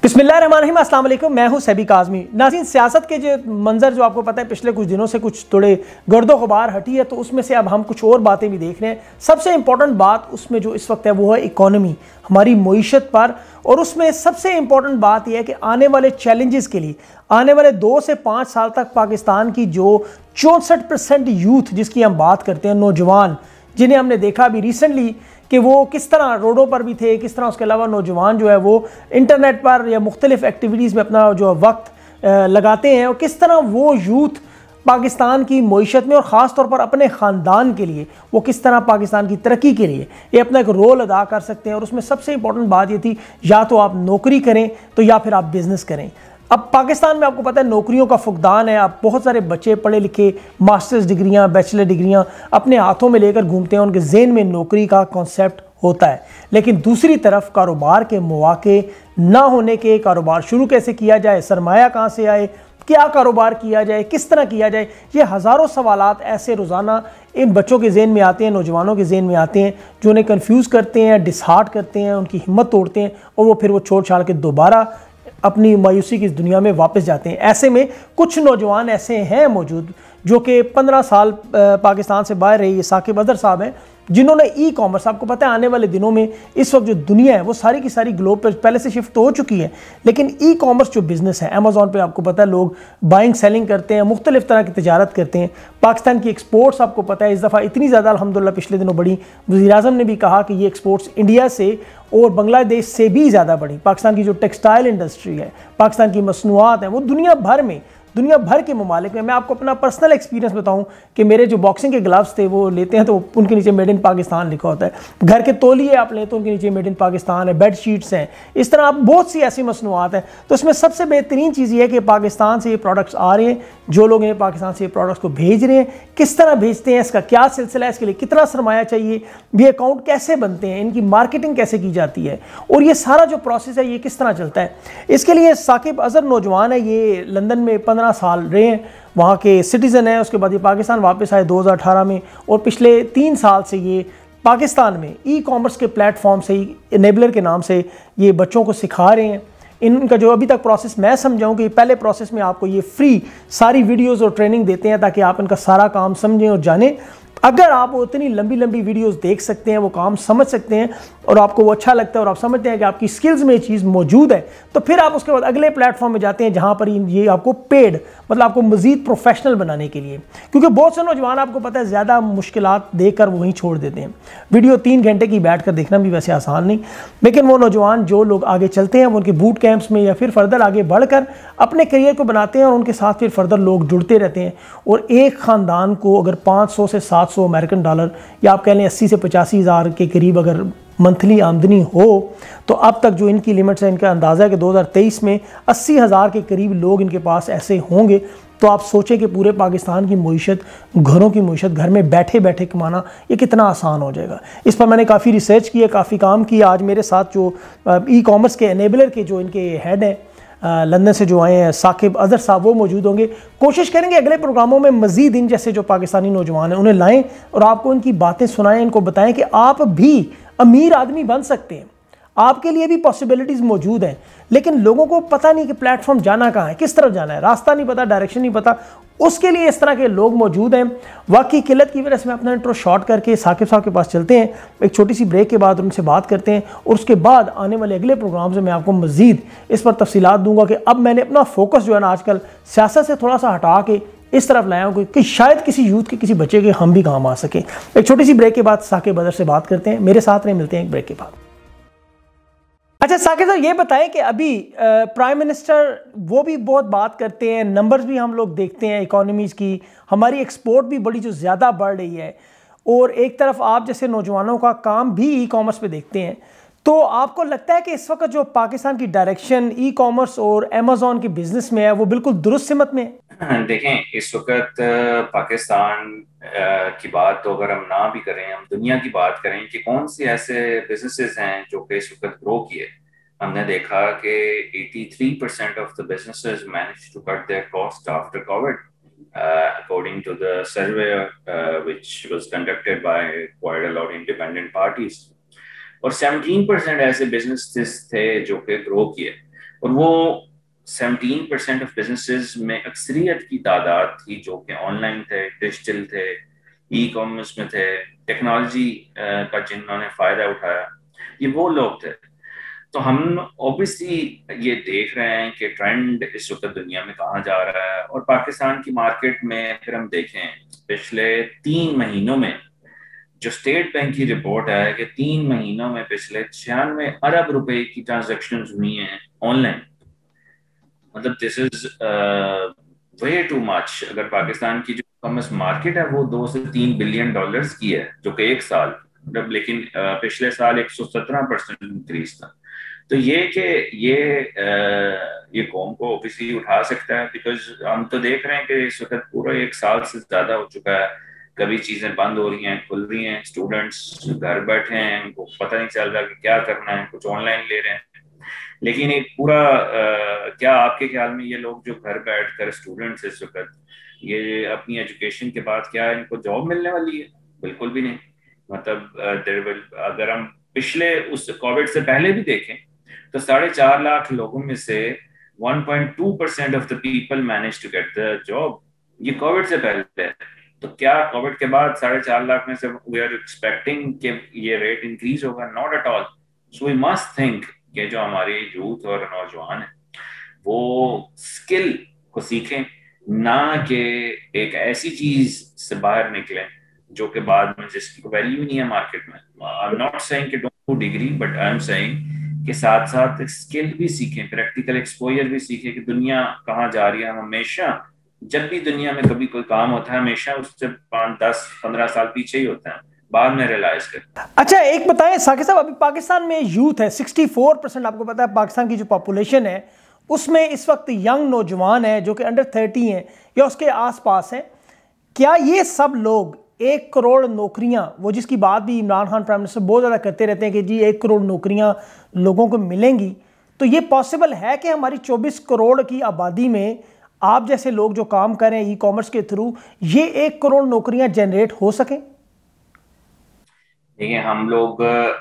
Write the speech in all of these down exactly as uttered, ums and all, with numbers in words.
بسم اللہ الرحمن الرحیم، السلام علیکم، میں ہوں سیبی کاظمی۔ ناظرین، سیاست کے جو منظر جو آپ کو پتہ ہے پچھلے کچھ دنوں سے کچھ تھوڑے گرد و غبار ہٹی ہے، تو اس میں سے اب ہم کچھ اور باتیں بھی دیکھ رہے ہیں۔ سب سے امپورٹنٹ بات اس میں جو اس وقت ہے وہ ہے اکانومی، ہماری معیشت پر، اور اس میں سب سے امپورٹنٹ بات یہ ہے کہ آنے والے چیلنجز کے لیے آنے والے دو سے پانچ سال تک پاکستان کی جو چونسٹھ پرسنٹ یوتھ جس کی ہم بات کرتے ہیں، نوجوان جنہیں ہم نے دیکھا ابھی ریسنٹلی کہ وہ کس طرح روڈوں پر بھی تھے، کس طرح اس کے علاوہ نوجوان جو ہے وہ انٹرنیٹ پر یا مختلف ایکٹیویٹیز میں اپنا جو وقت لگاتے ہیں، اور کس طرح وہ یوتھ پاکستان کی معیشت میں اور خاص طور پر اپنے خاندان کے لیے وہ کس طرح پاکستان کی ترقی کے لیے یہ اپنا ایک رول ادا کر سکتے ہیں۔ اور اس میں سب سے امپورٹنٹ بات یہ تھی، یا تو آپ نوکری کریں تو یا پھر آپ بزنس کریں۔ اب پاکستان میں آپ کو پتہ ہے نوکریوں کا فقدان ہے، اب بہت سارے بچے پڑھے لکھے ماسٹرز ڈگریاں، بیچلر ڈگریاں اپنے ہاتھوں میں لے کر گھومتے ہیں، ان کے ذہن میں نوکری کا کانسیپٹ ہوتا ہے، لیکن دوسری طرف کاروبار کے مواقع نہ ہونے کے، کاروبار شروع کیسے کیا جائے، سرمایہ کہاں سے آئے، کیا کاروبار کیا جائے، کس طرح کیا جائے، یہ ہزاروں سوالات ایسے روزانہ ان بچوں کے ذہن میں آتے ہیں، نوجوانوں کے ذہن میں آتے ہیں، جو انہیں کنفیوز کرتے ہیں، ڈسہارٹ کرتے ہیں، ان کی ہمت توڑتے ہیں، اور وہ پھر وہ چھوڑ چھاڑ کے دوبارہ اپنی مایوسی کی اس دنیا میں واپس جاتے ہیں۔ ایسے میں کچھ نوجوان ایسے ہیں موجود جو کہ پندرہ سال پاکستان سے باہر رہی ہے، ثاقب اظہر صاحب ہیں، جنہوں نے ای کامرس، آپ کو پتہ ہے آنے والے دنوں میں اس وقت جو دنیا ہے وہ ساری کی ساری گلوب پر پہلے سے شفٹ ہو چکی ہے، لیکن ای کامرس جو بزنس ہے امیزون پہ آپ کو پتہ ہے لوگ بائنگ سیلنگ کرتے ہیں، مختلف طرح کی تجارت کرتے ہیں۔ پاکستان کی ایکسپورٹس آپ کو پتہ ہے اس دفعہ اتنی زیادہ الحمدللہ پچھلے دنوں بڑھی، وزیر اعظم نے بھی کہا کہ یہ ایکسپورٹس انڈیا سے اور بنگلہ دیش سے بھی زیادہ بڑھی۔ پاکستان کی جو ٹیکسٹائل انڈسٹری ہے، پاکستان کی مصنوعات ہیں، وہ دنیا بھر میں دنیا بھر کے ممالک میں، میں آپ کو اپنا پرسنل ایکسپیرینس بتاؤں کہ میرے جو باکسنگ کے گلوز تھے وہ لیتے ہیں تو ان کے نیچے میڈ ان پاکستان لکھا ہوتا ہے، گھر کے تولیے آپ لیں تو ان کے نیچے میڈ ان پاکستان ہے، بیڈ شیٹس ہیں، اس طرح آپ بہت سی ایسی مصنوعات ہیں۔ تو اس میں سب سے بہترین چیز یہ ہے کہ پاکستان سے یہ پروڈکٹس آ رہے ہیں، جو لوگ ہیں پاکستان سے یہ پروڈکٹس کو بھیج رہے ہیں، کس طرح بھیجتے ہیں، اس کا کیا سلسلہ ہے، اس کے لیے کتنا سرمایہ چاہیے، یہ اکاؤنٹ کیسے بنتے ہیں، ان کی مارکیٹنگ کیسے کی جاتی ہے، اور یہ سارا جو پروسیس ہے یہ کس طرح چلتا ہے۔ اس کے لیے ثاقب اظہر نوجوان ہے، یہ لندن میں پندرہ سال رہے ہیں، وہاں کے سٹیزن ہیں، اس کے بعد یہ پاکستان واپس آئے دو ہزار اٹھارہ میں، اور پچھلے تین سال سے یہ پاکستان میں ای کامرس کے پلیٹ فارم سے، انیبلر کے نام سے یہ بچوں کو سکھا رہے ہیں۔ ان کا جو ابھی تک پروسیس میں سمجھاؤں کہ پہلے پروسیس میں آپ کو یہ فری ساری ویڈیوز اور ٹریننگ دیتے ہیں تاکہ آپ ان کا سارا کام سمجھیں اور جانیں۔ اگر آپ وہ اتنی لمبی لمبی ویڈیوز دیکھ سکتے ہیں، وہ کام سمجھ سکتے ہیں، اور آپ کو وہ اچھا لگتا ہے اور آپ سمجھتے ہیں کہ آپ کی سکلز میں یہ چیز موجود ہے، تو پھر آپ اس کے بعد اگلے پلیٹ فارم میں جاتے ہیں جہاں پر یہ آپ کو پیڈ، مطلب آپ کو مزید پروفیشنل بنانے کے لیے، کیونکہ بہت سے نوجوان آپ کو پتہ ہے زیادہ مشکلات دیکھ کر وہیں چھوڑ دیتے ہیں۔ ویڈیو تین گھنٹے کی بیٹھ کر دیکھنا بھی ویسے آسان نہیں، لیکن وہ نوجوان جو لوگ آگے چلتے ہیں وہ ان کے بوٹ کیمپس میں یا پھر فردر آگے بڑھ کر اپنے کریئر کو بناتے ہیں، اور ان کے ساتھ پھر فردر لوگ جڑتے رہتے ہیں، اور ایک خاندان کو اگر پانچ سو سے سات سو امریکن ڈالر یا آپ کہہ لیں اسی سے پچاسی ہزار کے قریب اگر منتھلی آمدنی ہو، تو اب تک جو ان کی لیمٹس ہیں، ان کا اندازہ ہے کہ دو ہزار تیئیس میں اسی ہزار کے قریب لوگ ان کے پاس ایسے ہوں گے۔ تو آپ سوچیں کہ پورے پاکستان کی معیشت، گھروں کی معیشت، گھر میں بیٹھے بیٹھے کمانا یہ کتنا آسان ہو جائے گا۔ اس پر میں نے کافی ریسرچ کی ہے، کافی کام کیا۔ آج میرے ساتھ جو ای کامرس کے انیبلر کے جو ان کے ہیڈ ہیں لندن سے جو آئے ہیں ثاقب اظہر صاحب، وہ موجود ہوں گے۔ کوشش کریں گے اگلے پروگراموں میں مزید ان جیسے جو پاکستانی نوجوان ہیں انہیں لائیں اور آپ کو ان کی باتیں سنائیں، ان کو بتائیں کہ آپ بھی امیر آدمی بن سکتے ہیں، آپ کے لیے بھی پاسبلٹیز موجود ہیں، لیکن لوگوں کو پتہ نہیں کہ پلیٹ فارم جانا کہاں ہے، کس طرف جانا ہے، راستہ نہیں پتہ، ڈائریکشن نہیں پتہ۔ اس کے لیے اس طرح کے لوگ موجود ہیں۔ واقعی قلت کی وجہ سے میں اپنا انٹرو شارٹ کر کے ثاقب صاحب کے پاس چلتے ہیں، ایک چھوٹی سی بریک کے بعد ان سے بات کرتے ہیں، اور اس کے بعد آنے والے اگلے پروگرام سے میں آپ کو مزید اس پر تفصیلات دوں گا کہ اب میں نے اپنا فوکس جو ہے نا آج کل سیاست سے تھوڑا سا ہٹا کے اس طرف لایا ہوں کہ شاید کسی یوتھ کے کسی بچے کے ہم بھی کام آ سکیں۔ ایک چھوٹی سی بریک کے بعد ثاقب اظہر سے بات کرتے ہیں، میرے ساتھ رہیں، ملتے ہیں ایک بریک کے بعد۔ اچھا ثاقب صاحب یہ بتائیں کہ ابھی پرائم منسٹر وہ بھی بہت بات کرتے ہیں، نمبرز بھی ہم لوگ دیکھتے ہیں اکانومیز کی، ہماری ایکسپورٹ بھی بڑی جو زیادہ بڑھ رہی ہے، اور ایک طرف آپ جیسے نوجوانوں کا کام بھی ای کامرس پہ دیکھتے ہیں، تو آپ کو لگتا ہے کہ اس وقت جو پاکستان کی ڈائریکشن ای کامرس اور امیزون کے بزنس میں ہے وہ بالکل درست سمت میں ہے؟ دیکھیں اس وقت پاکستان کی بات تو اگر ہم نہ بھی کریں، ہم دنیا کی بات کریں کہ کون سے ایسے بزنسز ہیں جو کہ اس وقت گرو کیے، ہم نے دیکھا کہ eighty three percent of the businesses manage to cut their cost after covid according to the survey uh, which was conducted by quite a lot of independent parties. اور سیونٹین پرسینٹ ایسے بزنس تھے جو کہ گرو کیے۔ اور وہ seventeen percent of businesses میں اکثریت کی تعداد تھی جو کہ آن لائن تھے, ڈیجیٹل تھے, ای کامرس میں تھے, ٹیکنالوجی کا جنہوں نے فائدہ اٹھایا, یہ وہ لوگ تھے. تو ہم اوبیسلی یہ دیکھ رہے ہیں کہ ٹرینڈ اس وقت دنیا میں کہاں جا رہا ہے, اور پاکستان کی مارکیٹ میں اگر ہم دیکھیں پچھلے تین مہینوں میں جو اسٹیٹ بینک کی رپورٹ ہے کہ تین مہینوں میں پچھلے چھیانوے ارب روپے کی ٹرانزیکشن ہوئی ہیں آن لائن. مطلب دس از وے ٹو مچ. اگر پاکستان کی جو کامرس مارکیٹ ہے وہ دو سے تین بلین ڈالرز کی ہے جو کہ ایک سال, لیکن پچھلے سال ایک سو سترہ پرسینٹ انکریز تھا. تو یہ کہ یہ یہ قوم کو اوبیسلی اٹھا سکتا ہے, بیکاز ہم تو دیکھ رہے ہیں کہ اس وقت پورا ایک سال سے زیادہ ہو چکا ہے, کبھی چیزیں بند ہو رہی ہیں, کھل رہی ہیں, اسٹوڈنٹس گھر بیٹھے ہیں, ان کو پتہ نہیں چل رہا کہ کیا کرنا ہے, کچھ آن لائن لے رہے ہیں. لیکن ایک پورا کیا آپ کے خیال میں یہ لوگ جو گھر بیٹھ کر اسٹوڈنٹس اس وقت یہ اپنی ایجوکیشن کے بعد کیا ان کو جاب ملنے والی ہے؟ بالکل بھی نہیں. مطلب اگر ہم پچھلے اس کووڈ سے پہلے بھی دیکھیں تو ساڑھے چار لاکھ لوگوں میں سے one point two percent of the people manage to get the job. یہ کووڈ سے پہلے ہے. تو کیا کووڈ کے بعد ساڑھے چار لاکھ میں سے وی آر ایکسپیکٹنگ کہ یہ ریٹ انکریز ہوگا؟ Not at all. So we must think کہ جو ہماری یوتھ اور نوجوان ہیں وہ اسکل کو سیکھیں, نہ کہ ایک ایسی چیز سے باہر نکلیں جو کہ بعد میں جس کی ویلیو نہیں ہے مارکیٹ میں. آئی ایم ناٹ سیئنگ کہ don't do degree, but I am seeing کہ ساتھ ساتھ اسکل بھی سیکھیں, پریکٹیکل ایکسپوئر بھی سیکھیں کہ دنیا کہاں جا رہی ہے. ہم ہمیشہ جب بھی دنیا میں کبھی کوئی کام ہوتا ہے ہمیشہ اس سے پانچ دس پندرہ سال پیچھے ہی ہوتا ہے, بعد میں ریلائز کرتے ہیں. اچھا ایک بتائیں ثاقب صاحب, ابھی پاکستان میں یوتھ ہے سکسٹی فور پرسینٹ, آپ کو پتا ہے پاکستان کی جو پاپولیشن ہے اس میں اس وقت ینگ نوجوان ہیں جو کہ انڈر تھرٹی ہیں یا اس کے آس پاس ہیں. کیا یہ سب لوگ ایک کروڑ نوکریاں, وہ جس کی بات بھی عمران خان پرائم منسٹر بہت زیادہ کرتے رہتے ہیں کہ جی ایک کروڑ نوکریاں لوگوں کو ملیں گی, تو یہ پاسبل ہے کہ ہماری چوبیس کروڑ کی آبادی میں آپ جیسے لوگ جو کام کریں ای کامرس کے تھرو یہ ایک کروڑ نوکریاں جنریٹ ہو سکیں؟ دیکھیں ہم لوگ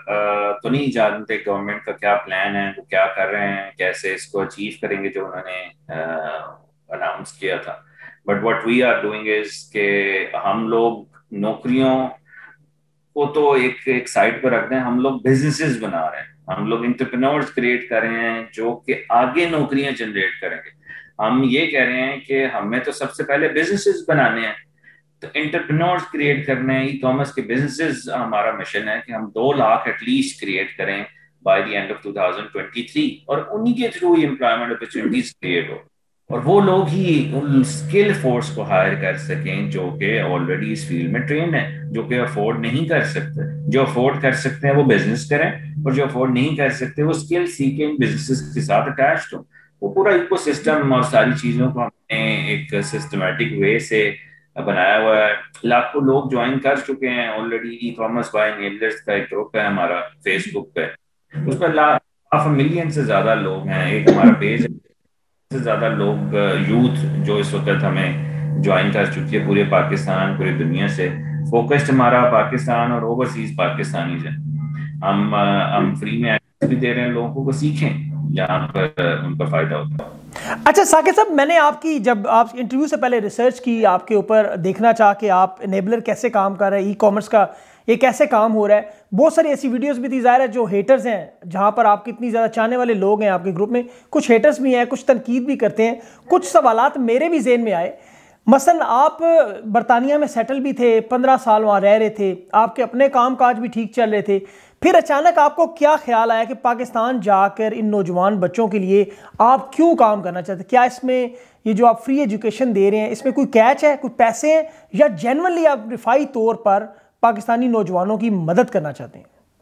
تو نہیں جانتے گورنمنٹ کا کیا پلان ہے, وہ کیا کر رہے ہیں, کیسے اس کو اچیو کریں گے جو انہوں نے اناؤنس کیا تھا. But what we are doing is کہ ہم لوگ نوکریوں کو تو ایک ایک سائڈ پہ رکھ دیں, ہم لوگ بزنسز بنا رہے ہیں, ہم لوگ انٹرپرینورز کریٹ کر رہے ہیں جو کہ آگے نوکریاں جنریٹ کریں گے. ہم یہ کہہ رہے ہیں کہ ہمیں تو سب سے پہلے بزنسز بنانے ہیں, تو انٹرپرینورز کریٹ کرنے ہیں. ای کامرس کے بزنسز ہمارا مشن ہے کہ ہم دو لاکھ ایٹ لیسٹ کریٹ کریں by the end of two thousand twenty three, اور انہی کے تھرو ہی امپلائمنٹ اپرچونیٹیز کریٹ ہو, اور وہ لوگ ہی ان اسکل فورس کو ہائر کر سکیں جو کہ آلریڈی اس فیلڈ میں ٹرینڈ ہیں, جو کہ افورڈ نہیں کر سکتے. جو افورڈ کر سکتے ہیں وہ بزنس کریں, اور جو افورڈ نہیں کر سکتے وہ اسکل سیکھیں, بزنسز کے ساتھ اٹیچڈ ہوں. وہ پورا ایکو سسٹم اور ساری چیزوں کو ہم نے ایک سسٹمیٹک وے سے بنایا ہوا ہے. لاکھوں لوگ جوائن کر چکے ہیں already. E commerce by enablers کا ایک گروپ ہے ہمارا فیس بک پہ, اس پہ ہاف ملین سے زیادہ لوگ ہیں. ایک ہمارا پیج ہے, سے زیادہ لوگ یوتھ جو اس وقت ہمیں جوائن کر چکی ہے پورے پاکستان, پوری دنیا سے. فوکسڈ ہمارا پاکستان اور اوورسیز پاکستانی ہے. ہم ہم فری میں بھی دے رہے ہیں لوگوں کو, سیکھیں جہاں پر ان کا فائدہ ہوتا ہے. اچھا ثاقب صاحب, میں نے آپ کی جب آپ انٹرویو سے پہلے ریسرچ کی آپ کے اوپر, دیکھنا چاہ کہ آپ انیبلر کیسے کام کر رہے ہیں, ای کامرس کا یہ کیسے کام ہو رہا ہے. بہت ساری ایسی ویڈیوز بھی تھی, ظاہر ہے جو ہیٹرز ہیں جہاں پر آپ کی اتنی زیادہ چاہنے والے لوگ ہیں آپ کے گروپ میں, کچھ ہیٹرز بھی ہیں, کچھ تنقید بھی کرتے ہیں. کچھ سوالات میرے بھی ذہن میں آئے, مثلا آپ برطانیہ میں سیٹل بھی تھے, پندرہ سال وہاں رہ رہے تھے, آپ کے اپنے کام کاج بھی ٹھیک چل رہے تھے, پھر اچانک آپ کو کیا خیال آیا کہ پاکستان جا کر ان نوجوان بچوں کے لیے آپ کیوں کام کرنا چاہتے ہیں؟ کیا اس میں یہ جو آپ فری ایجوکیشن دے رہے ہیں اس میں کوئی کیچ ہے, کوئی پیسے ہیں, یا جینوئنلی آپ رفائی طور پر پاکستانی نوجوانوں کی مدد کرنا چاہتے ہیں؟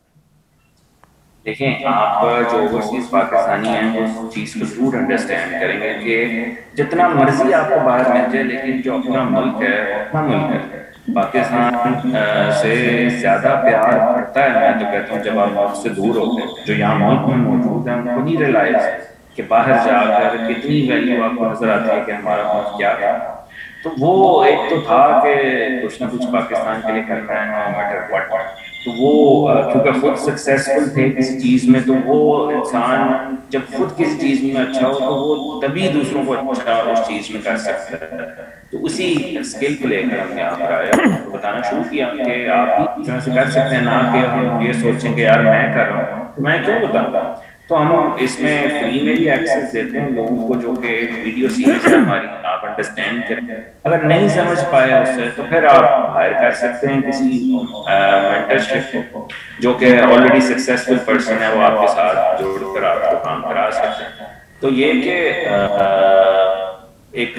دیکھیں آپ جو اوورسیز پاکستانی ہیں اس چیز کو ضرور انڈرسٹینڈ کریں گے کہ جتنا مرضی آپ کو باہر مل جائے لیکن جو اپنا ملک ہے وہ اپنا ملک ہے. پاکستان سے زیادہ پیار بڑھتا ہے, میں تو کہتا ہوں, جب آپ ملک سے دور ہوتے ہیں. جو یہاں ملک میں موجود ہیں ان کو نہیں ریلائز کہ باہر جا کر کتنی ویلیو آپ کو نظر آتی ہے کہ ہمارا ملک کیا ہے. تو وہ ایک تو تھا کہ کچھ نہ کچھ پاکستان کے لیے کرنا ہے نو میٹر واٹ. تو وہ کیونکہ خود سکسیسفل تھے کسی چیز میں, تو وہ انسان جب خود کسی چیز میں اچھا ہو تو وہ تبھی دوسروں کو اچھا اس چیز میں کر سکتا ہے. تو اسی اسکل کو لے کر ہم یہاں پر آئے اور ان کو بتانا شروع کیا کہ آپ بھی اس طرح سے کر سکتے ہیں, نہ کہ ہم یہ سوچیں کہ یار میں کر رہا ہوں تو میں کیوں بتاؤں. تو ہم اس میں فری میں بھی ایکسیس دیتے ہیں لوگوں کو, جو کہ ایک ویڈیو سیریز ہے ہماری, آپ انڈرسٹینڈ کریں. اگر نہیں سمجھ پائے اس سے تو پھر آپ ہائر کر سکتے ہیں کسی مینٹرشپ کو, جو کہ آلریڈی سکسیسفل پرسن ہے, وہ آپ کے ساتھ جوڑ کر آپ کو کام کرا سکتے ہیں. تو یہ کہ ایک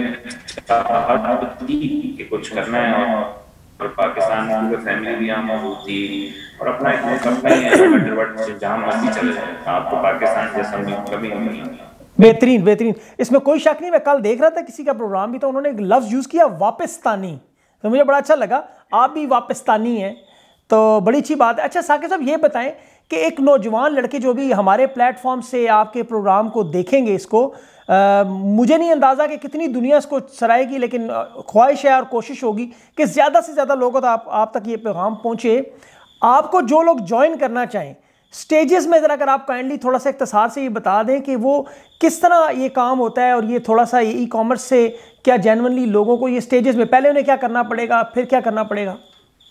کہ کچھ کرنا ہے, اور اور پاکستان میں کیونکہ فیملی بھی یہاں موجود تھی, اور اپنا ایک ملک اپنا ہی ہے, میٹر وٹ جہاں مرضی چلے جائیں, آپ کو پاکستان جیسا ملک کبھی نہیں ہوگا. بہترین بہترین, اس میں کوئی شک نہیں. میں کل دیکھ رہا تھا کسی کا پروگرام بھی, تو انہوں نے ایک لفظ یوز کیا واپستانی, تو مجھے بڑا اچھا لگا. آپ بھی واپستانی ہیں تو بڑی اچھی بات ہے. اچھا ثاقب صاحب یہ بتائیں کہ ایک نوجوان لڑکے جو بھی ہمارے پلیٹ فارم سے آپ کے پروگرام کو دیکھیں گے, اس کو مجھے نہیں اندازہ کہ کتنی دنیا اس کو سرائے گی, لیکن خواہش ہے اور کوشش ہوگی کہ زیادہ سے زیادہ لوگوں تک آپ تک یہ پیغام پہنچے. آپ کو جو لوگ جوائن کرنا چاہیں سٹیجز میں, ذرا اگر آپ کائنڈلی تھوڑا سا اختصار سے یہ بتا دیں کہ وہ کس طرح یہ کام ہوتا ہے, اور یہ تھوڑا سا ای کامرس سے کیا جینونلی لوگوں کو یہ سٹیجز میں پہلے انہیں کیا کرنا پڑے گا, پھر کیا کرنا پڑے گا؟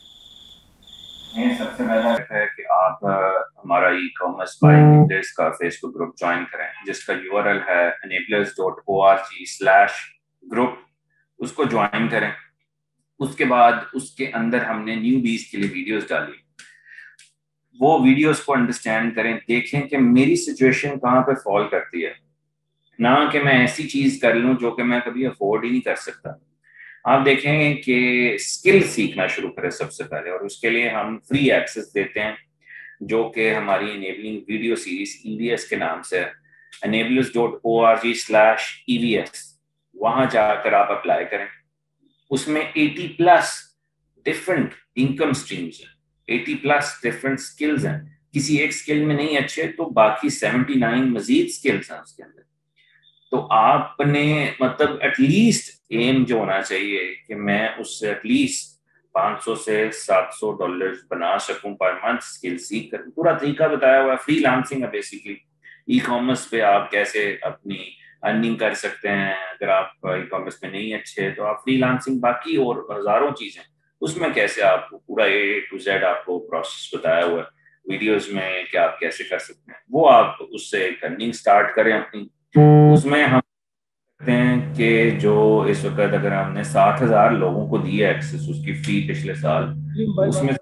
سب سے پہلا ہے کہ آپ ہمارا ای کامرس بائنگ پلیس کا فیس بک گروپ جوائن کریں, جس کا یو آر ایل ہے enablers dot O R G slash group. اس کو جوائن کریں. اس کے بعد اس کے اندر ہم نے نیو بیز کے لیے ویڈیوز ڈالی, وہ ویڈیوز کو انڈرسٹینڈ کریں, دیکھیں کہ میری سچویشن کہاں پہ فال کرتی ہے, نہ کہ میں ایسی چیز کر لوں جو کہ میں کبھی افورڈ ہی نہیں کر سکتا. آپ دیکھیں کہ اسکل سیکھنا شروع کریں سب سے پہلے, اور اس کے لیے ہم فری ایکسیس دیتے ہیں, جو کہ ہماری enabling video series E V S کے نام سے ہے, enablers dot O R G slash E V S. وہاں جا کر آپ اپلائی کریں. اس میں eighty plus different income streams ہیں, ایٹی پلس ڈفرنٹ اسکلز ہیں. کسی ایک اسکل میں نہیں اچھے تو باقی سیونٹی نائن مزید اسکلس ہیں اس کے اندر. تو آپ نے مطلب ایٹ لیسٹ ایم جو ہونا چاہیے کہ میں اس سے ایٹ لیسٹ پانچ سو سے سات سو ڈالر بنا سکوں پر منتھ اسکل سیکھ کر. پورا طریقہ بتایا ہوا ہے, فری لانسنگ ہے بیسیکلی. ای کامرس پہ آپ کیسے اپنی ارننگ کر سکتے ہیں, اگر آپ ای کامرس میں نہیں اچھے تو آپ فری لانسنگ, باقی اور ہزاروں چیزیں اس میں کیسے آپ پورا اے ٹو زیڈ آپ کو پروسیس بتایا ہوا ہے ویڈیوز میں کہ آپ کیسے کر سکتے ہیں. وہ آپ اس سے ارننگ اسٹارٹ کریں اپنی. اس میں ہم کہتے ہیں کہ جو اس وقت اگر ہم نے سات ہزار لوگوں کو دی ہے ایکسس اس کی فی پچھلے سال, اس میں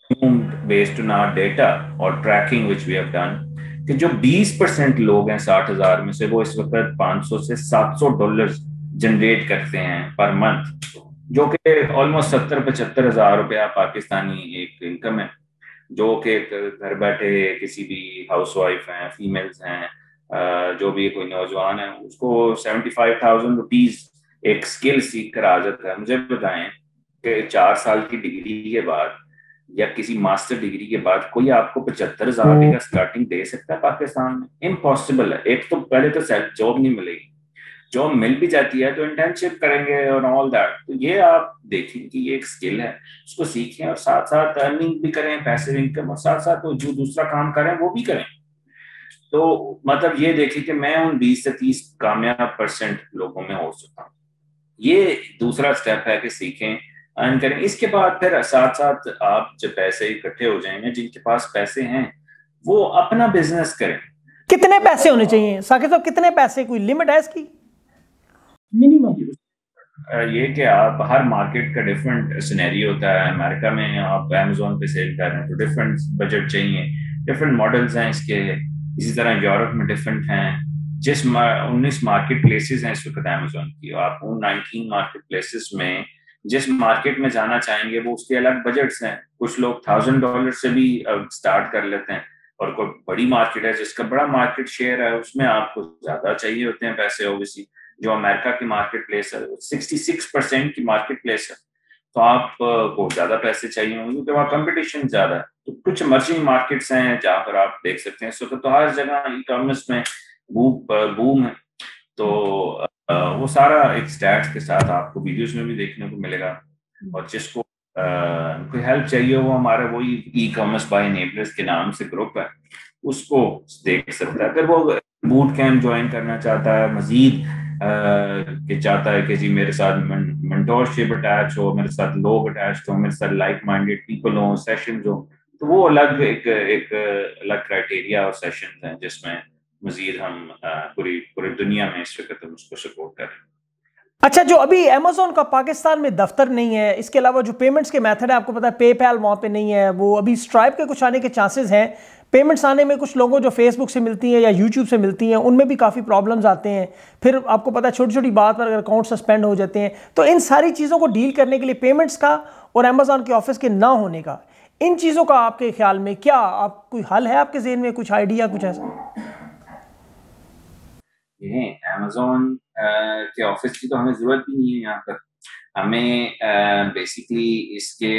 بیسڈ آن آور ڈیٹا اور tracking which we have done کہ جو بیس پرسینٹ لوگ ہیں ساٹھ ہزار میں سے, وہ اس وقت پانچ سو سے سات سو ڈالر جنریٹ کرتے ہیں پر منتھ, جو کہ آلموسٹ ستر پچہتر ہزار روپیہ پاکستانی ایک انکم ہے, جو کہ گھر بیٹھے کسی بھی ہاؤس وائف ہیں, فیمیلز ہیں, جو بھی کوئی نوجوان ہے, اس کو سیونٹی فائیو تھاؤزینڈ روپیز ایک اسکل سیکھ کر آ جاتا ہے. مجھے بتائیں کہ چار سال کی ڈگری کے بعد یا کسی ماسٹر ڈگری کے بعد کوئی آپ کو پچہتر ہزار روپے کا اسٹارٹنگ دے سکتا ہے پاکستان میں؟ امپاسبل ہے. ایک تو پہلے تو سیلف جاب نہیں ملے گی, جاب مل بھی جاتی ہے تو انٹرنشپ کریں گے اور آل دیٹ. تو یہ آپ دیکھیں کہ یہ ایک اسکل ہے, اس کو سیکھیں اور ساتھ ساتھ ارننگ بھی کریں, پیسے انکم, اور ساتھ ساتھ جو دوسرا کام کریں وہ بھی کریں. تو مطلب یہ دیکھیں کہ میں ان بیس سے تیس کامیاب پرسنٹ لوگوں میں ہو سکتا ہوں. یہ دوسرا اسٹیپ ہے کہ سیکھیں, ارن کریں. اس کے بعد پھر ساتھ ساتھ آپ جب پیسے اکٹھے ہو جائیں گے, جن کے پاس پیسے ہیں وہ اپنا بزنس کریں. کتنے پیسے ہونے چاہیے ثاقب صاحب, کتنے پیسے, کوئی لمٹ ہے اس کی منیمم؟ یہ کہ آپ ہر مارکیٹ کا ڈفرینٹ سینیری ہوتا ہے. امریکہ میں آپ امیزون پہ سیل کر رہے ہیں تو ڈفرینٹ بجٹ چاہیے, ڈفرینٹ ماڈلز ہیں اس کے. اسی طرح یورپ میں ڈفرینٹ ہیں. جس انیس مارکیٹ پلیسز ہیں اس وقت امیزون کی, آپ ان نائنٹین مارکیٹ پلیسز میں جس مارکیٹ میں جانا چاہیں گے وہ اس کے الگ بجٹس ہیں. کچھ لوگ تھاؤزینڈ ڈالر سے بھی اسٹارٹ کر لیتے ہیں, اور کوئی بڑی مارکیٹ ہے جس کا بڑا مارکیٹ شیئر ہے, اس میں آپ کو زیادہ چاہیے ہوتے ہیں پیسے. اوبیسلی جو امریکہ کی مارکیٹ پلیس ہے سکسٹی سکس پرسینٹ کی مارکیٹ پلیس ہے, تو آپ کو زیادہ پیسے چاہیے ہوں گے کیونکہ وہاں کمپٹیشن زیادہ ہے. تو کچھ ایمرجنگ مارکیٹس ہیں جہاں پر آپ دیکھ سکتے ہیں اس وقت تو ہر جگہ ای کامرس میں بوم ہے. تو وہ سارا ایک اسٹیٹس کے ساتھ آپ کو ویڈیوز میں بھی دیکھنے کو ملے گا, اور جس کو کوئی ہیلپ چاہیے وہ ہمارا وہی ای کامرس بائی انیبلرز کے نام سے گروپ ہے, اس کو دیکھ سکتا ہے. اگر وہ بوٹ کیمپ جوائن کرنا چاہتا ہے, مزید کہ چاہتا ہے کہ جی میرے ساتھ منٹورشپ اٹیچ ہو, میرے ساتھ لوگ اٹیچ ہوں, میرے ساتھ لائک مائنڈیڈ پیپل ہوں, سیشنز ہوں, تو وہ الگ ایک ایک الگ کرائٹیریا اور سیشنز ہیں جس میں مزید ہم پوری پوری دنیا میں اس وقت ہم اس کو سپورٹ کریں. اچھا, جو ابھی امیزون کا پاکستان میں دفتر نہیں ہے, اس کے علاوہ جو پیمنٹس کے میتھڈ ہے آپ کو پتا ہے پے پیل وہاں پہ نہیں ہے, وہ ابھی اسٹرائپ کے کچھ آنے کے چانسز ہیں. پیمنٹس آنے میں کچھ لوگوں جو فیس بک سے ملتی ہیں یا یوٹیوب سے ملتی ہیں ان میں بھی کافی پرابلمز آتے ہیں. پھر آپ کو پتا ہے چھوٹی چھوٹی بات پر اگر اکاؤنٹ سسپینڈ ہو جاتے ہیں, تو ان ساری چیزوں کو ڈیل کرنے کے لیے پیمنٹس کا اور امیزون کے آفس کے نہ ہونے کا, ان چیزوں کا آپ کے خیال میں کیا آپ کوئی حل ہے آپ کے ذہن میں, کچھ آئیڈیا کچھ ایسا؟ امیزون کے آفس کی تو ہمیں ضرورت بھی نہیں ہے یہاں پر. ہمیں بیسیکلی اس کے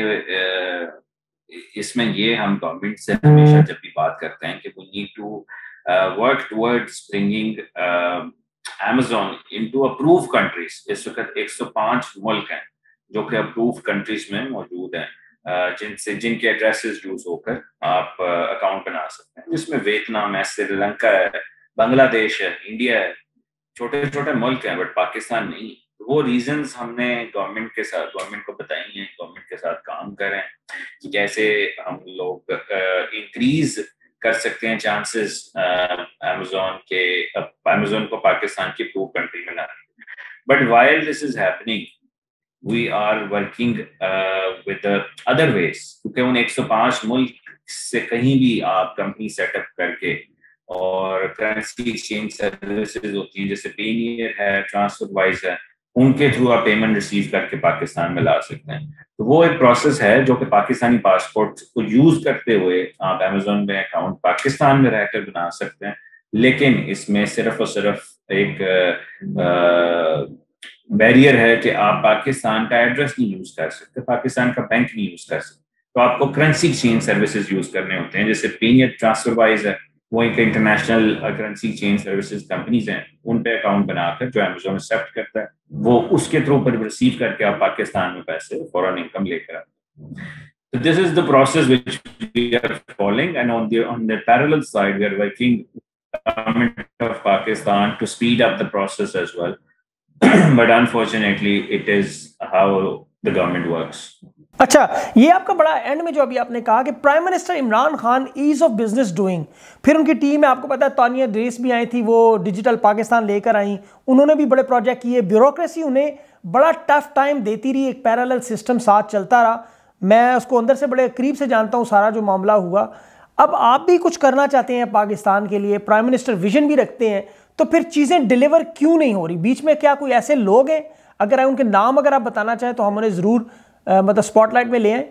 اس میں یہ ہم گورنمنٹ سے ہمیشہ جب بھی بات کرتے ہیں کہ we need to work towards bringing Amazon into approved countries. اس وقت ایک سو پانچ ملک ہیں جو کہ approved countries میں موجود ہیں, جن سے جن کے ایڈریسز یوز ہو کر آپ اکاؤنٹ بنا سکتے ہیں, جس میں ویتنام ہے, سری لنکا ہے, بنگلہ دیش ہے, انڈیا ہے, چھوٹے چھوٹے ملک ہیں بٹ پاکستان نہیں. وہ ریزنز ہم نے گورنمنٹ کے ساتھ گورنمنٹ کو بتائی ہیں, گورنمنٹ کے ساتھ کام کریں کہ کیسے ہم لوگ انکریز کر سکتے ہیں چانسز امیزون کے امیزون کو پاکستان کی پرو کنٹری میں لانے. But while this is happening we are working with other ways, کیونکہ ان ایک سو پانچ ملک سے کہیں بھی آپ کمپنی سیٹ اپ کر کے, اور کرنسی ایکسچینج سروسز ہوتی ہیں جیسے پینیئر ہے, ٹرانسفر وائز ہے, ان کے تھرو آپ پیمنٹ ریسیو کر کے پاکستان میں لا سکتے ہیں. تو وہ ایک پروسیس ہے جو کہ پاکستانی پاسپورٹ کو یوز کرتے ہوئے آپ امیزون میں اکاؤنٹ پاکستان میں رہ کر بنا سکتے ہیں. لیکن اس میں صرف اور صرف ایک بیریئر ہے کہ آپ پاکستان کا ایڈریس نہیں یوز کر سکتے, پاکستان کا بینک نہیں یوز کر سکتے. تو آپ کو کرنسی ایکسچینج سروسز یوز کرنے ہوتے ہیں, جیسے پینیئر ٹرانسفر وائز ہے, وہ ایک international currency change services companies ہیں, ان پہ اکاؤنٹ بنا کر جو امیزون ایکسیپٹ کرتا ہے وہ اس کے تھرو پر ریسیو کر کے آپ پاکستان میں پیسے فوراً انکم لے کر آتے ہیں. So this is the process which we are following, and on the on the parallel side we are working with the government of Pakistan to speed up the process as well. But unfortunately it is how the government works. اچھا, یہ آپ کا بڑا and میں جو ابھی آپ نے کہا کہ prime minister Imran Khan ease of business doing, پھر ان کی ٹیم میں آپ کو پتا ہے تانیہ ڈریس بھی آئی تھی, وہ ڈیجیٹل پاکستان لے کر آئیں, انہوں نے بھی بڑے پروجیکٹ کیے, بیوروکریسی انہیں بڑا ٹف ٹائم دیتی رہی, ایک پیرالل سسٹم ساتھ چلتا رہا. میں اس کو اندر سے بڑے قریب سے جانتا ہوں سارا جو معاملہ ہوا. اب آپ بھی کچھ کرنا چاہتے ہیں پاکستان کے لیے, پرائم منسٹر ویژن بھی رکھتے ہیں, تو پھر چیزیں ڈیلیور کیوں نہیں ہو رہی؟ بیچ میں کیا کوئی ایسے لوگ ہیں, اگر ان کے نام اگر آپ بتانا چاہیں تو ہم انہیں ضرور مطلب اسپاٹ لائٹ میں لے آئیں.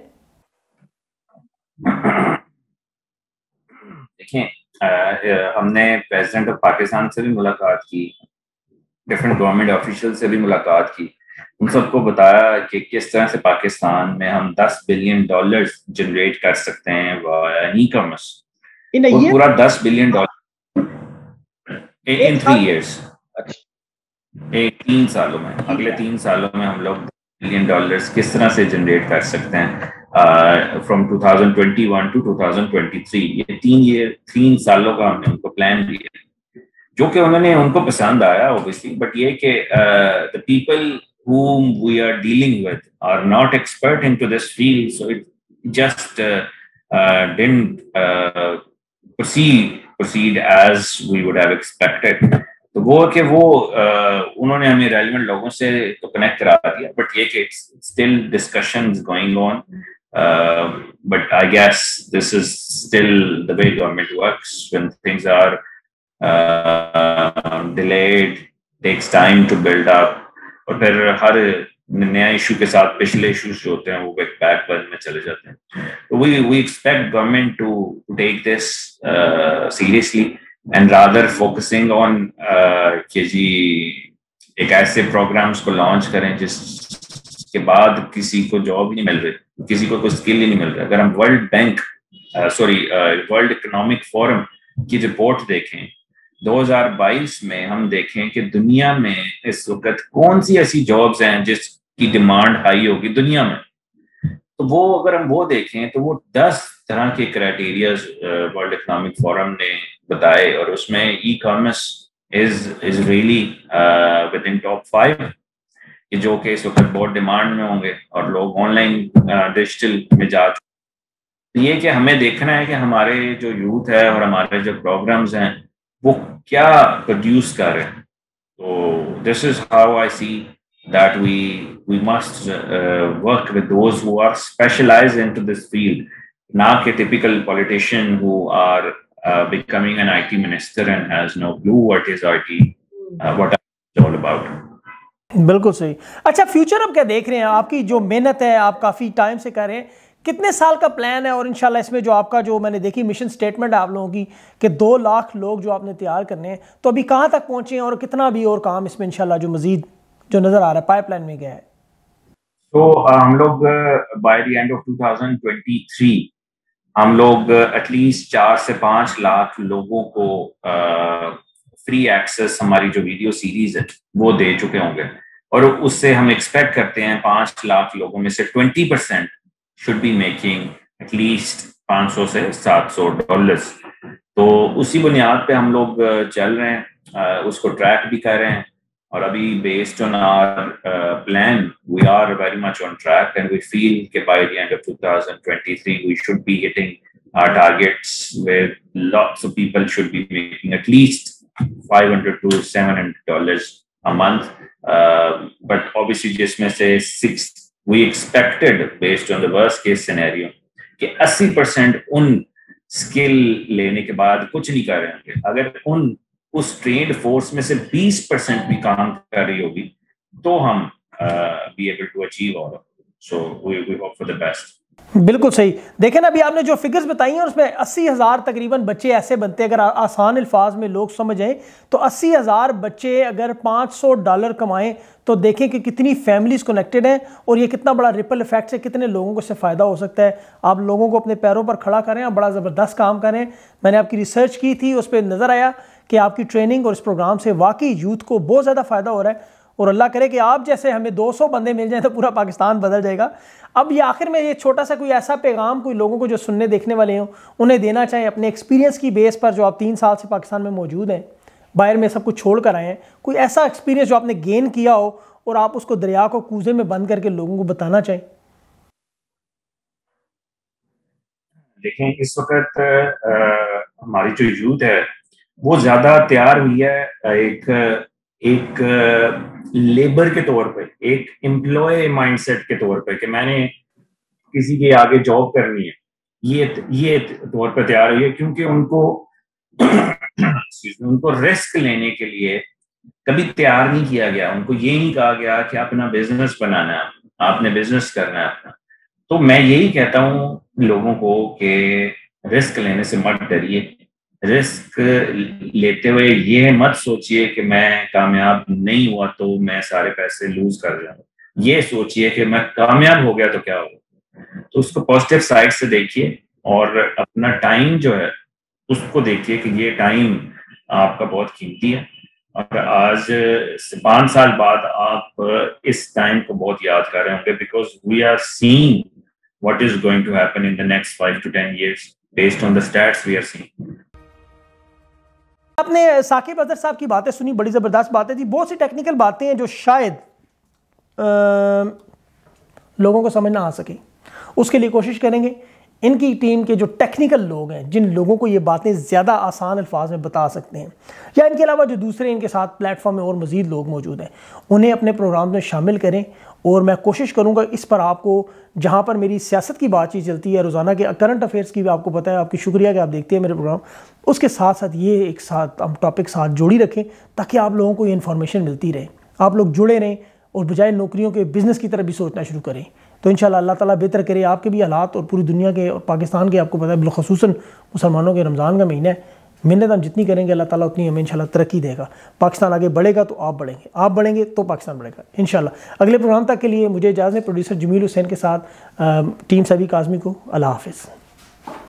دیکھیں, ہم نے پریزیڈنٹ آف پاکستان سے بھی ملاقات کی, ڈفرینٹ گورنمنٹ آفیشل سے بھی ملاقات کی, ان سب کو بتایا کہ کس طرح سے پاکستان میں ہم دس بلین ڈالر جنریٹ کر سکتے ہیں ای کامرس, پورا دس billion dollar in three years, ایک تین سالوں میں, اگلے تین سالوں میں ہم لوگ بلین ڈالرز کس طرح سے جنریٹ کر سکتے ہیں from two thousand twenty one to two thousand twenty three. یہ تین ایئر تین سالوں کا ہم نے ان کو پلان دیا, جو کہ انہوں نے ان کو پسند آیا اوبیسلی. بٹ یہ کہ the people whom we are dealing with are not expert into this field, so it just uh, uh, didn't uh, proceed proceed as we would have expected. تو وہ کہ وہ انہوں نے ہمیں ریلیونٹ لوگوں سے تو کنیکٹ کرا دیا, بٹ یہ کہ still discussions going on. But I guess this is still the way government works, when things are delayed takes time to build up, اور پھر ہر نیا ایشو کے ساتھ پچھلے ایشوز جو ہوتے ہیں وہ ایک بیک برن میں چلے جاتے ہیں. We we expect government to take this seriously and rather focusing on کہ جی ایک ایسے پروگرامز کو لانچ کریں جس کے بعد کسی کو جاب ہی نہیں مل رہی, کسی کو کوئی اسکل ہی نہیں مل رہا. اگر ہم world bank sorry world economic forum کی رپورٹ دیکھیں دو ہزار بائیس میں ہم دیکھیں کہ دنیا میں اس وقت کون سی ایسی جابز ہیں جس کی ڈیمانڈ ہائی ہوگی دنیا میں, تو وہ اگر ہم وہ دیکھیں تو وہ دس طرح کے کرائٹیریاز ورلڈ اکنامک فورم نے بتائے, اور اس میں e commerce is is really within top five, کہ جو کہ اس وقت بہت ڈیمانڈ میں ہوں گے اور لوگ آن لائن ڈیجیٹل میں جا چکے. یہ کہ ہمیں دیکھنا ہے کہ ہمارے جو یوتھ ہے اور ہمارے جو پروگرامز ہیں وہ کیا پروڈیوس کر رہے ہیں. تو this is how I see that we we must uh, work with those who are specialized into this field, not a typical politician who are uh, becoming an I T minister and has no clue what is I T, uh, what it's all about. بالکل صحیح. اچھا future اب کیا دیکھ رہے ہیں؟ آپ کی جو محنت ہے آپ کافی ٹائم سے کر رہے ہیں, کتنے سال کا پلان ہے؟ اور انشاءاللہ اس میں جو آپ کا جو میں نے دیکھی مشن سٹیٹمنٹ ہے آپ لوگوں کی کہ دو لاکھ لوگ جو آپ نے تیار کرنے ہیں, تو ابھی کہاں تک پہنچے ہیں اور کتنا بھی اور کام اس میں انشاءاللہ جو مزید جو نظر آ رہا ہے پائپ لائن میں گیا ہے؟ تو ہم لوگ by the end of two thousand twenty three ہم لوگ ایٹ لیسٹ چار سے پانچ لاکھ لوگوں کو فری ایکسیس ہماری جو ویڈیو سیریز ہے وہ دے چکے ہوں گے, اور اس سے ہم ایکسپیکٹ کرتے ہیں پانچ لاکھ لوگوں میں سے twenty percent should be making at least پانچ سو سے سات سو ڈالرس. تو اسی بنیاد پہ ہم لوگ چل رہے ہیں, اس کو ٹریک بھی کر رہے ہیں, اور ابھی based on our plan we are very much on track and we feel کہ by the end of two thousand twenty three we should be hitting our targets where lots of people should be making at least five hundred to seven hundred dollars a month, uh, but obviously جس میں سے six we expected based on the worst case scenario کہ eighty percent ان skill لینے کے بعد کچھ نہیں کر رہے ہوں گے. اگر ان اس ٹرینڈ فورس میں سے بیس پرسینٹ بھی کام کر رہی ہوگی تو ہم be able to achieve all of it. So we we hope for the best. بالکل صحیح. دیکھیں نا ابھی آپ نے جو فگرز بتائی ہیں اس میں اسی ہزار تقریباً بچے ایسے بنتے ہیں, اگر آسان الفاظ میں لوگ سمجھیں تو اسی ہزار بچے اگر پانچ سو ڈالر کمائیں تو دیکھیں کہ کتنی فیملیز کنیکٹڈ ہیں اور یہ کتنا بڑا ریپل ایفیکٹ ہے, کتنے لوگوں کو اس سے فائدہ ہو سکتا ہے. آپ لوگوں کو اپنے پیروں پر کھڑا کریں, آپ بڑا زبردست کام کریں. میں نے آپ کی ریسرچ کی تھی, اس پہ نظر آیا کہ آپ کی ٹریننگ اور اس پروگرام سے واقعی یوتھ کو بہت زیادہ فائدہ ہو رہا ہے, اور اللہ کرے کہ آپ جیسے ہمیں دو سو بندے مل جائیں تو پورا پاکستان بدل جائے گا. اب یہ آخر میں یہ چھوٹا سا کوئی ایسا پیغام کوئی لوگوں کو جو سننے دیکھنے والے ہوں انہیں دینا چاہیں اپنے ایکسپیرینس کی بیس پر, جو آپ تین سال سے پاکستان میں موجود ہیں, باہر میں سب کچھ چھوڑ کر آئے ہیں, کوئی ایسا ایکسپیرینس جو آپ نے گین کیا ہو اور آپ اس کو دریا کو کوزے میں بند کر کے لوگوں کو بتانا چاہیں؟ دیکھیں اس وقت ہماری جو یوتھ ہے وہ زیادہ تیار ہوئی ہے ایک ایک لیبر کے طور پہ, ایک امپلائی مائنڈ سیٹ کے طور پہ کہ میں نے کسی کے آگے جاب کرنی ہے, یہ یہ طور پہ تیار ہوئی ہے, کیونکہ ان کو ان کو رسک لینے کے لیے کبھی تیار نہیں کیا گیا. ان کو یہ نہیں کہا گیا کہ اپنا بزنس بنانا ہے, آپ نے بزنس کرنا ہے اپنا. تو میں یہی کہتا ہوں لوگوں کو کہ رسک لینے سے مت ڈریے, رسک لیتے ہوئے یہ مت سوچئے کہ میں کامیاب نہیں ہوا تو میں سارے پیسے لوز کر جاؤں. یہ سوچئے کہ میں کامیاب ہو گیا تو کیا ہوگا. تو اس کو پازیٹیو سائڈ سے دیکھیے, اور اپنا ٹائم جو ہے اس کو دیکھیے کہ یہ ٹائم آپ کا بہت قیمتی ہے, اور آج پانچ سال بعد آپ اس ٹائم کو بہت یاد کر رہے ہوں گے, because we are seeing what is going to happen in the next five to ten years based on the stats we are seeing. آپ نے ثاقب اظہر صاحب کی باتیں سنی, بڑی زبردست باتیں تھی. بہت سی ٹیکنیکل باتیں ہیں جو شاید لوگوں کو سمجھ نہ آ سکیں, اس کے لیے کوشش کریں گے. ان کی ٹیم کے جو ٹیکنیکل لوگ ہیں جن لوگوں کو یہ باتیں زیادہ آسان الفاظ میں بتا سکتے ہیں, یا ان کے علاوہ جو دوسرے ان کے ساتھ پلیٹ فارم میں اور مزید لوگ موجود ہیں, انہیں اپنے پروگرام میں شامل کریں. اور میں کوشش کروں گا اس پر آپ کو, جہاں پر میری سیاست کی بات چیت چلتی ہے, روزانہ کے کرنٹ افیئرس کی بھی آپ کو پتہ ہے, آپ کی شکریہ کہ آپ دیکھتے ہیں میرے پروگرام, اس کے ساتھ ساتھ یہ ایک ساتھ ہم ٹاپک ساتھ جوڑی رکھیں تاکہ آپ لوگوں کو یہ انفارمیشن ملتی رہے, آپ لوگ جڑے رہیں اور بجائے نوکریوں کے بزنس کی طرف بھی سوچنا شروع کریں. تو انشاءاللہ اللہ تعالیٰ بہتر کرے آپ کے بھی حالات, اور پوری دنیا کے اور پاکستان کے. آپ کو پتہ ہے بالخصوصاً مسلمانوں کے رمضان کا مہینہ ہے, محنت ہم جتنی کریں گے اللہ تعالیٰ اتنی ہمیں انشاءاللہ ترقی دے گا. پاکستان آگے بڑھے گا تو آپ بڑھیں گے, آپ بڑھیں گے تو پاکستان بڑھے گا انشاءاللہ. اگلے پروگرام تک کے لیے مجھے اجازت ہے پروڈیوسر جمیل حسین کے ساتھ ٹیم سبھی کاظمی کو اللہ حافظ.